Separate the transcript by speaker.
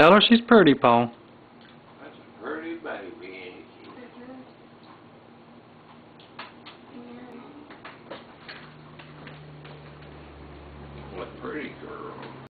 Speaker 1: Tell her she's pretty, Paul.
Speaker 2: That's a pretty baby, ain't she? What a pretty girl.